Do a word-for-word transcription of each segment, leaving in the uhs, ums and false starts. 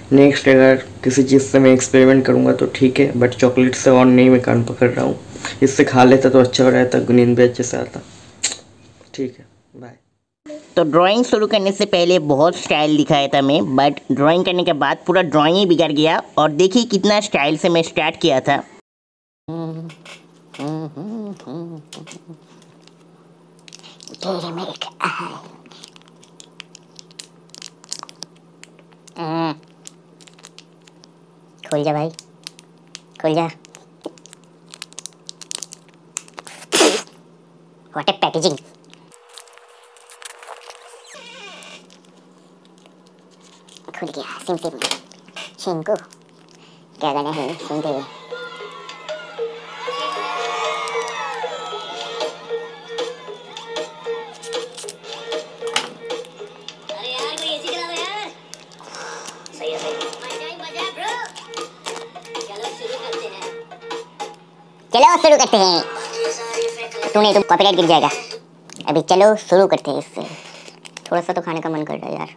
Next अगर किसी चीज़ से मैं एक्सपेरिमेंट करूँगा तो ठीक है, बट चॉकलेट से और नहीं मैं कान पकड़ रहा हूँ। इससे खा लेता तो अच्छा हो रहता, नींद भी अच्छे से आता। ठीक है, बाय। तो ड्राइंग शुरू करने से पहले बहुत स्टाइल दिखाया था मैं, बट ड्राइंग करने के बाद पूरा ड्राइंग ही बिगड़ गया। और देखिए कितना स्टाइल से मैं स्टार्ट किया था। डेयरी मिल्क खोल जा भाई, खोल जा। What a packaging. खुल गया। सिम सिम शिंको क्या गाना है सुनते हुए। अरे यार कोई एसी चला दो यार। सही है सही। मजा ही मजा ब्रो। चलो शुरू करते हैं। चलो शुरू करते हैं। तूने तो कॉपीराइट गिर जाएगा। अभी चलो शुरू करते हैं इससे। थोड़ा सा तो खाने का मन कर रहा है यार।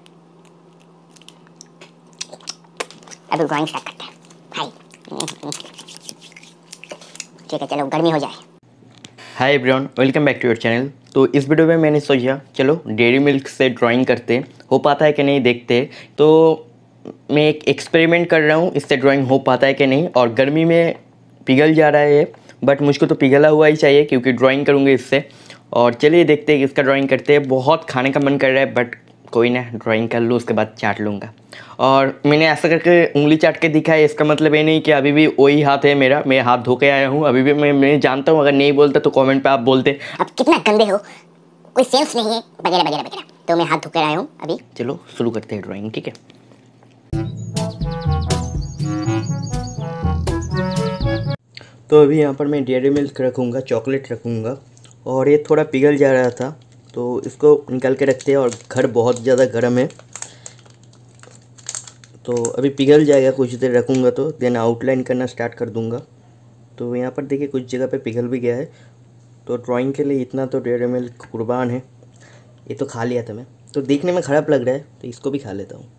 अभी ड्राइंग स्टार्ट करते हैं भाई। ठीक है चलो, गर्मी हो जाए। Hi everyone, welcome back to your channel. तो इस वीडियो में मैंने सोचा चलो डेयरी मिल्क से ड्राइंग करते, हो पाता है कि नहीं देखते। तो मैं एक एक्सपेरिमेंट कर रहा हूँ, इससे ड्राइंग हो पाता है कि नहीं। और गर्मी में पिघल जा रहा है, बट मुझको तो पिघला हुआ ही चाहिए क्योंकि ड्राइंग करूँगी इससे। और चलिए देखते हैं इसका ड्राइंग करते हैं। बहुत खाने का मन कर रहा है, बट कोई ना, ड्राइंग कर लूँ उसके बाद चाट लूँगा। और मैंने ऐसा करके उंगली चाट के दिखा है, इसका मतलब ये नहीं कि अभी भी वही हाथ है मेरा, मैं हाथ धो के आया हूँ। अभी भी मैं मैं जानता हूँ, अगर नहीं बोलता तो कमेंट पे आप बोलते अब कितना गंदे हो, कोई सेंस नहीं है वगैरह वगैरह वगैरह। तो मैं हाथ धो के आया हूँ अभी। चलो शुरू करते हैं ड्राइंग, ठीक है। तो अभी यहाँ पर मैं डेयरी मिल्क रखूँगा, चॉकलेट रखूँगा। और ये थोड़ा पिघल जा रहा था तो इसको निकाल के रखते हैं। और घर बहुत ज़्यादा गर्म है तो अभी पिघल जाएगा, कुछ देर रखूँगा तो देन आउटलाइन करना स्टार्ट कर दूँगा। तो यहाँ पर देखिए कुछ जगह पे पिघल भी गया है। तो ड्राइंग के लिए इतना तो डेयरी मिल्क कुर्बान है। ये तो खा लिया था मैं, तो देखने में ख़राब लग रहा है तो इसको भी खा लेता हूँ।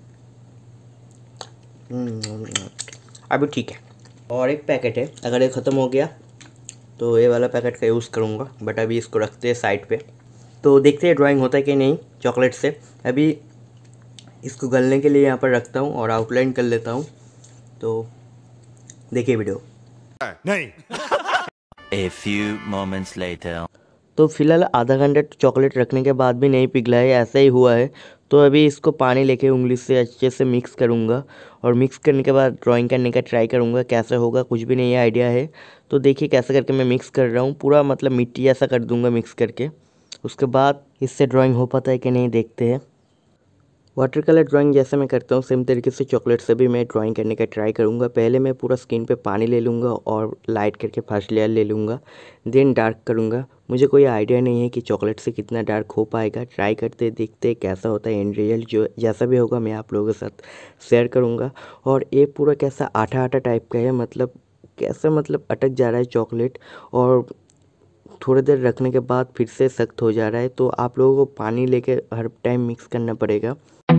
अभी ठीक है। और एक पैकेट है, अगर ये ख़त्म हो गया तो ये वाला पैकेट का यूज़ करूँगा, बट अभी इसको रखते हैं साइड पे। तो देखते हैं ड्राइंग होता है कि नहीं चॉकलेट से। अभी इसको गलने के लिए यहाँ पर रखता हूँ और आउटलाइन कर लेता हूँ। तो देखिए वीडियो। नहीं। A few moments later. तो फिलहाल आधा घंटे चॉकलेट रखने के बाद भी नहीं पिघला है, ऐसा ही हुआ है। तो अभी इसको पानी लेके उंगली से अच्छे से मिक्स करूँगा और मिक्स करने के बाद ड्राइंग करने का ट्राई करूँगा। कैसा होगा कुछ भी नहीं आइडिया है। तो देखिए कैसे करके मैं मिक्स कर रहा हूँ, पूरा मतलब मिट्टी ऐसा कर दूँगा मिक्स करके। उसके बाद इससे ड्राइंग हो पाता है कि नहीं देखते हैं। वाटर कलर ड्राइंग जैसे मैं करता हूँ सेम तरीके से चॉकलेट से भी मैं ड्राइंग करने का ट्राई करूँगा। पहले मैं पूरा स्किन पे पानी ले लूँगा और लाइट करके फर्स्ट लेयर ले लूँगा, देन डार्क करूँगा। मुझे कोई आइडिया नहीं है कि चॉकलेट से कितना डार्क हो पाएगा। ट्राई करते देखते कैसा होता है एंड रिजल्ट जो जैसा भी होगा मैं आप लोगों के साथ शेयर करूँगा। और ये पूरा कैसा आटा आटा टाइप का है, मतलब कैसा मतलब अटक जा रहा है चॉकलेट और थोड़ी देर रखने के बाद फिर से सख्त हो जा रहा है। तो आप लोगों को पानी लेके हर टाइम मिक्स करना पड़ेगा।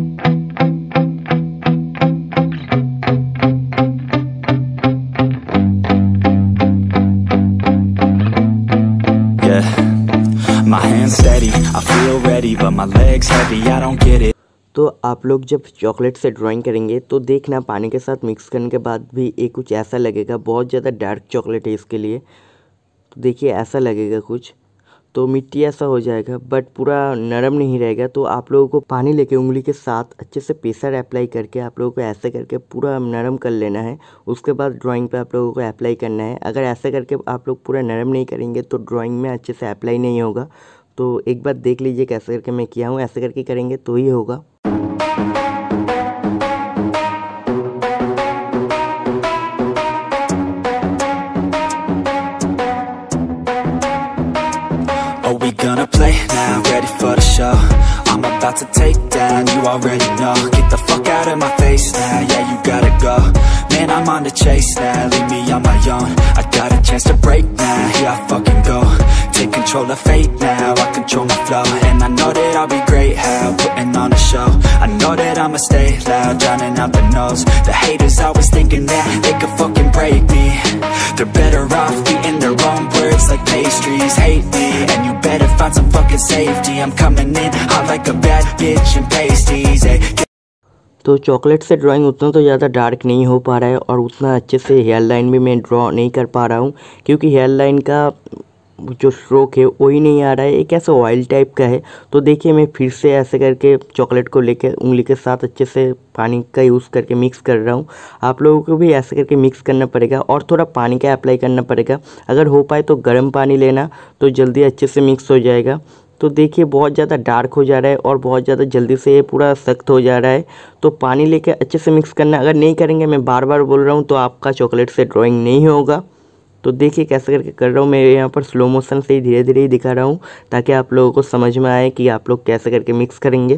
My hands steady, I feel ready, but my legs heavy, I don't get it. तो आप लोग जब चॉकलेट से ड्राइंग करेंगे तो देखना पानी के साथ मिक्स करने के बाद भी ये कुछ ऐसा लगेगा। बहुत ज़्यादा डार्क चॉकलेट है इसके लिए, तो देखिए ऐसा लगेगा कुछ। तो मिट्टी ऐसा हो जाएगा बट पूरा नरम नहीं रहेगा। तो आप लोगों को पानी लेके उंगली के साथ अच्छे से प्रेशर अप्लाई करके आप लोगों को ऐसे करके पूरा नरम कर लेना है। उसके बाद ड्राइंग पे आप लोगों को अप्लाई करना है। अगर ऐसे करके आप लोग पूरा नरम नहीं करेंगे तो ड्राइंग में अच्छे से अप्लाई नहीं होगा। तो एक बार देख लीजिए कैसे करके मैं किया हूँ, ऐसे करके करेंगे तो ही होगा। Are we gonna play now? Ready for the show? I'm about to take down, you already know. Get the fuck out of my face now, yeah you gotta go. Man, I'm on the chase now, leave me on my own. I got a chance to break now, here I fucking go. Take control of fate now, I control my flow. And I know that I'll be great, how, putting on a show. I know that I'ma stay loud, drowning out the noise. तो chocolate से drawing उतना तो ज़्यादा dark नहीं हो पा रहा है और उतना अच्छे से हेयर लाइन भी मैं ड्रॉ नहीं कर पा रहा हूँ, क्योंकि हेयर लाइन का जो स्ट्रोक है वही नहीं आ रहा है, एक ऐसा ऑयल टाइप का है। तो देखिए मैं फिर से ऐसे करके चॉकलेट को लेके उंगली के साथ अच्छे से पानी का यूज़ करके मिक्स कर रहा हूँ। आप लोगों को भी ऐसे करके मिक्स करना पड़ेगा और थोड़ा पानी का अप्लाई करना पड़ेगा। अगर हो पाए तो गर्म पानी लेना, तो जल्दी अच्छे से मिक्स हो जाएगा। तो देखिए बहुत ज़्यादा डार्क हो जा रहा है और बहुत ज़्यादा जल्दी से ये पूरा सख्त हो जा रहा है। तो पानी लेके अच्छे से मिक्स करना, अगर नहीं करेंगे, मैं बार बार बोल रहा हूँ, तो आपका चॉकलेट से ड्राइंग नहीं होगा। तो देखिए कैसे करके कर रहा हूँ मैं, यहाँ पर स्लो मोशन से ही धीरे धीरे ही दिखा रहा हूँ ताकि आप लोगों को समझ में आए कि आप लोग कैसे करके मिक्स करेंगे।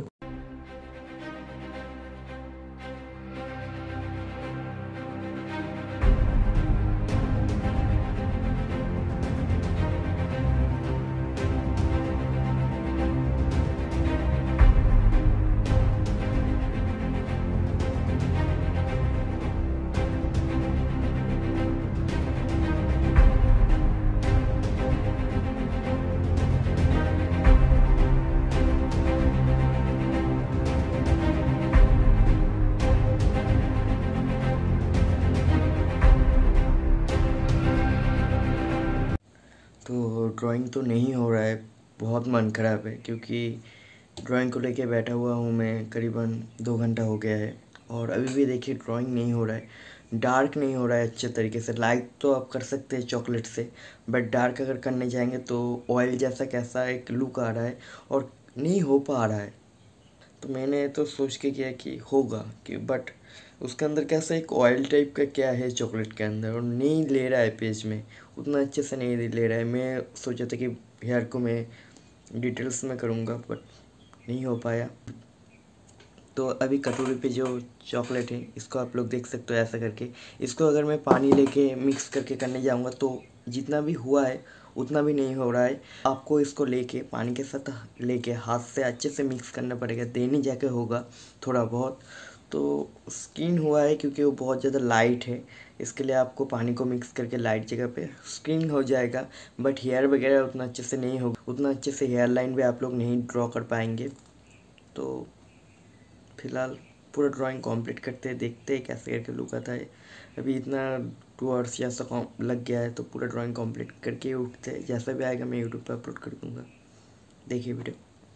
तो ड्राइंग तो नहीं हो रहा है, बहुत मन ख़राब है, क्योंकि ड्राइंग को लेके बैठा हुआ हूँ मैं करीबन दो घंटा हो गया है और अभी भी देखिए ड्राइंग नहीं हो रहा है, डार्क नहीं हो रहा है अच्छे तरीके से। लाइट तो आप कर सकते हैं चॉकलेट से, बट डार्क अगर करने जाएंगे तो ऑयल जैसा कैसा एक लुक आ रहा है और नहीं हो पा रहा है। तो मैंने तो सोच के किया कि होगा कि, बट उसके अंदर कैसा एक ऑयल टाइप का क्या है चॉकलेट के अंदर, और नहीं ले रहा है पेज में, उतना अच्छे से नहीं ले रहा है। मैं सोचा था कि हेयर को मैं डिटेल्स में करूँगा, बट नहीं हो पाया। तो अभी कटोरी पे जो चॉकलेट है इसको आप लोग देख सकते हो ऐसा करके, इसको अगर मैं पानी लेके मिक्स करके करने जाऊँगा तो जितना भी हुआ है उतना भी नहीं हो रहा है। आपको इसको लेके पानी के साथ लेके हाथ से अच्छे से मिक्स करना पड़ेगा, देने जाके होगा थोड़ा बहुत। तो स्किन हुआ है क्योंकि वो बहुत ज़्यादा लाइट है, इसके लिए आपको पानी को मिक्स करके लाइट जगह पे स्किन हो जाएगा, बट हेयर वगैरह उतना अच्छे से नहीं होगा, उतना अच्छे से हेयर लाइन भी आप लोग नहीं ड्रॉ कर पाएंगे। तो फिलहाल पूरा ड्राइंग कंप्लीट करते हैं, देखते हैं कैसे करके लुक आता है। अभी इतना टू आवर्स जैसा लग गया है, तो पूरा ड्राइंग कंप्लीट करके उठते हैं। जैसा भी आएगा मैं यूट्यूब पर अपलोड कर दूँगा, देखिए video.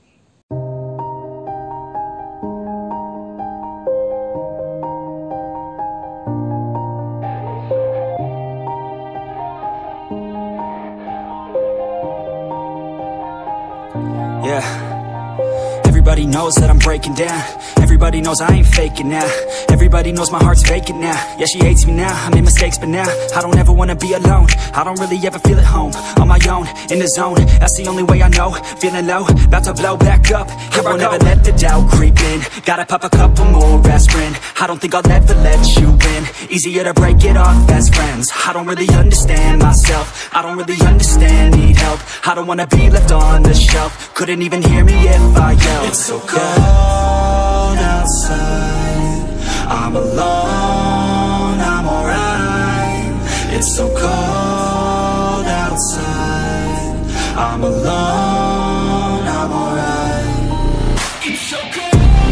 Yeah, everybody knows that I'm breaking down. Everybody knows I ain't faking now. Everybody knows my heart's vacant now. Yeah, she hates me now, I made mistakes but now I don't ever wanna be alone. I don't really ever feel at home. On my own, in the zone, that's the only way I know. Feeling low, about to blow back up. Here I won't ever let the doubt creep in. Gotta pop a couple more aspirin. I don't think I'll ever let you in. Easier to break it off best friends. I don't really understand myself, I don't really understand, need help. I don't wanna be left on the shelf. Couldn't even hear me if I yelled. It's so cold outside, I'm alone, I'm alright. It's so cold outside, I'm alone, I'm alright. It's so cold.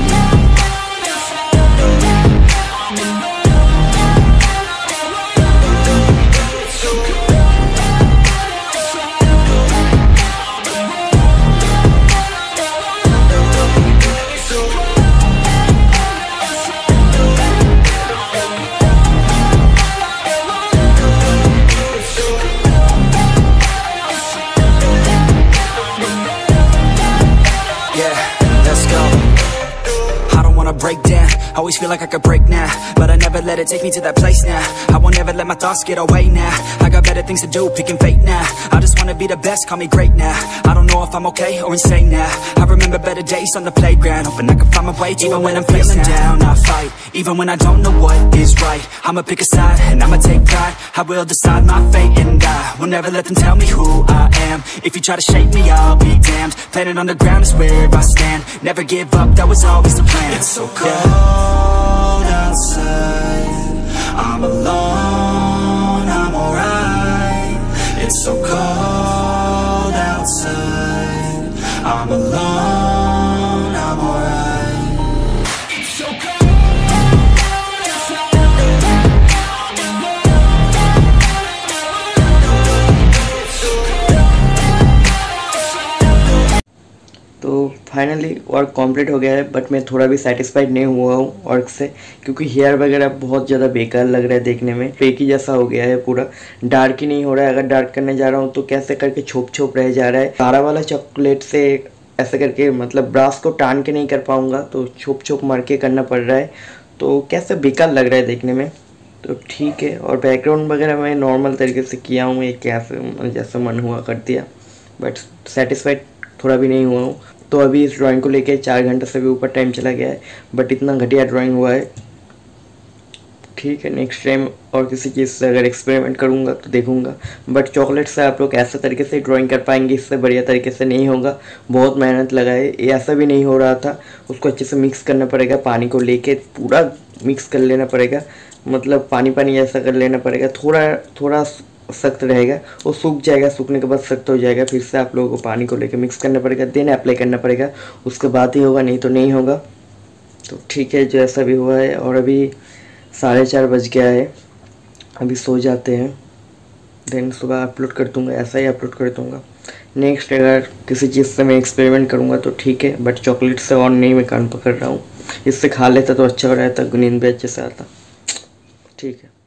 Break down, always feel like I could break now, but I never let it take me to that place now. I won't ever let my thoughts get away now. I got better things to do, picking fate now. I just wanna be the best, call me great now. I don't know if I'm okay or insane now. I remember better days on the playground, hoping I can find my way. Even when I'm feeling down, I fight. Even when I don't know what is right, I'ma pick a side and I'ma take pride. I will decide my fate and I will never let them tell me who I am. If you try to shape me, I'll be damned. Planet on the ground is where I stand. Never give up, that was always the plan. It's so cold outside, I'm alone, I'm alright. It's so cold outside, I'm alone, I'm alright. It's so cold. Finally work complete हो गया है, but मैं थोड़ा भी satisfied नहीं हुआ हूँ work से, क्योंकि हेयर वगैरह बहुत ज़्यादा बेकार लग रहा है देखने में। फेक ही जैसा हो गया है, पूरा डार्क ही नहीं हो रहा है। अगर डार्क करने जा रहा हूँ तो कैसे करके छोप छोप रह जा रहा है। सारा वाला चॉकलेट से ऐसे करके मतलब ब्रश को टान के नहीं कर पाऊँगा, तो छोप छोप मार के करना पड़ रहा है, तो कैसे बेकार लग रहा है देखने में। तो ठीक है, और बैकग्राउंड वगैरह मैं नॉर्मल तरीके से किया हूँ, एक कैसे जैसा मन हुआ कर दिया, बट सेटिस्फाइड थोड़ा भी नहीं हुआ हूँ। तो अभी इस ड्राइंग को लेके चार घंटे से भी ऊपर टाइम चला गया है, बट इतना घटिया ड्राइंग हुआ है। ठीक है, नेक्स्ट टाइम और किसी चीज़ से अगर एक्सपेरिमेंट करूँगा तो देखूँगा, बट चॉकलेट से आप लोग ऐसे तरीके से ड्राइंग कर पाएंगे, इससे बढ़िया तरीके से नहीं होगा। बहुत मेहनत लगा है, ये ऐसा भी नहीं हो रहा था। उसको अच्छे से मिक्स करना पड़ेगा, पानी को लेके पूरा मिक्स कर लेना पड़ेगा, मतलब पानी पानी ऐसा कर लेना पड़ेगा। थोड़ा थोड़ा सख्त रहेगा, वो सूख जाएगा, सूखने के बाद सख्त हो जाएगा। फिर से आप लोगों को पानी को लेके मिक्स करना पड़ेगा, देन अप्लाई करना पड़ेगा, उसके बाद ही होगा, नहीं तो नहीं होगा। तो ठीक है, जो ऐसा भी हुआ है। और अभी साढ़े चार बज गया है, अभी सो जाते हैं, देन सुबह अपलोड कर दूँगा, ऐसा ही अपलोड कर दूँगा। नेक्स्ट अगर किसी चीज़ से मैं एक्सपेरिमेंट करूँगा तो ठीक है, बट चॉकलेट से और नहीं मैं कान पकड़ रहा हूँ। इससे खा लेता तो अच्छा हो रहता, नींद भी अच्छे से आता। ठीक है।